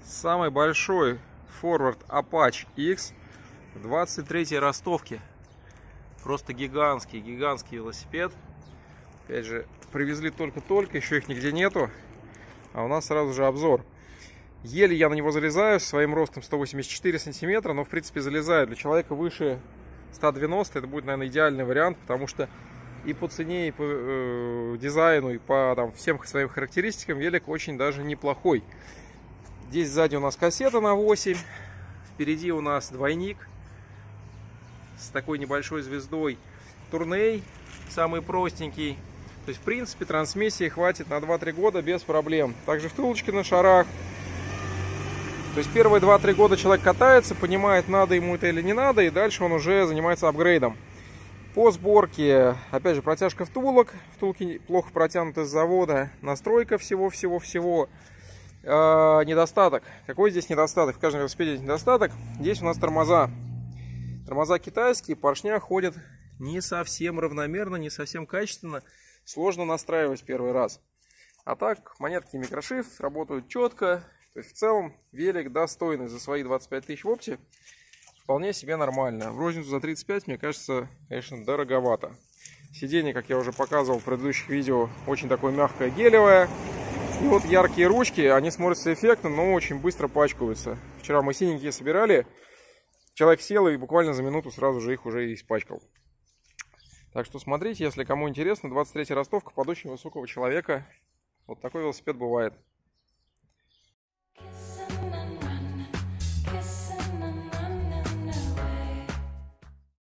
Самый большой Forward Apache X в 23-й ростовке. Просто гигантский велосипед. Опять же, привезли только-только, еще их нигде нету. А у нас сразу же обзор. Еле я на него залезаю, своим ростом 184 сантиметра, но в принципе залезаю. Для человека выше 190 это будет, наверное, идеальный вариант, потому что и по цене, и по дизайну, и по всем своим характеристикам велик очень даже неплохой. Здесь сзади у нас кассета на 8, впереди у нас двойник с такой небольшой звездой, турней самый простенький. То есть в принципе трансмиссии хватит на 2-3 года без проблем. Также втулочки на шарах. То есть первые 2-3 года человек катается, понимает, надо ему это или не надо, и дальше он уже занимается апгрейдом. По сборке, опять же, протяжка втулок. Втулки плохо протянуты с завода. Настройка всего-всего-всего. Недостаток. Какой здесь недостаток? В каждом велосипеде есть недостаток. Здесь у нас тормоза. Тормоза китайские, поршня ходят не совсем равномерно, не совсем качественно. Сложно настраивать первый раз. А так, монетки микрошифт работают четко. То есть в целом велик достойный за свои 25 тысяч в опте. Вполне себе нормально. В розницу за 35, мне кажется, конечно, дороговато. Сиденье, как я уже показывал в предыдущих видео, очень такое мягкое, гелевое. И вот яркие ручки, они смотрятся эффектно, но очень быстро пачкаются. Вчера мы синенькие собирали. Человек сел и буквально за минуту сразу же их уже испачкал. Так что смотрите, если кому интересно, 23-я ростовка под очень высокого человека. Вот такой велосипед бывает.